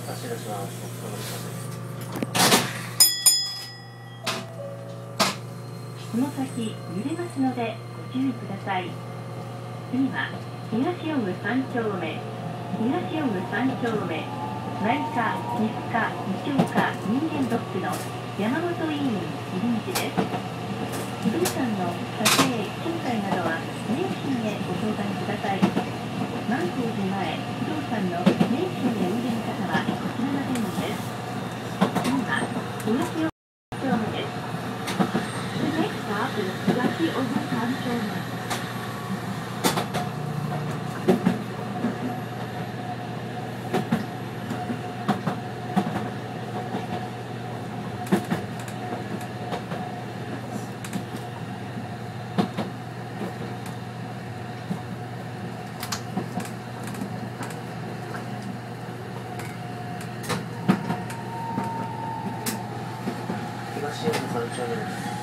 発車します。 この先揺れますのでご注意ください。次は東尾3丁目、東尾3丁目、内科、皮膚科、胃腸科、人間ドックの山本医院入り口です。不動産の査定、賃貸などは名神へご相談ください。満光寺前不動産の名神へおいでの方はこちらの店です。次は東尾3丁目です。The next stop is 東尾3丁目。 東尾3丁目です。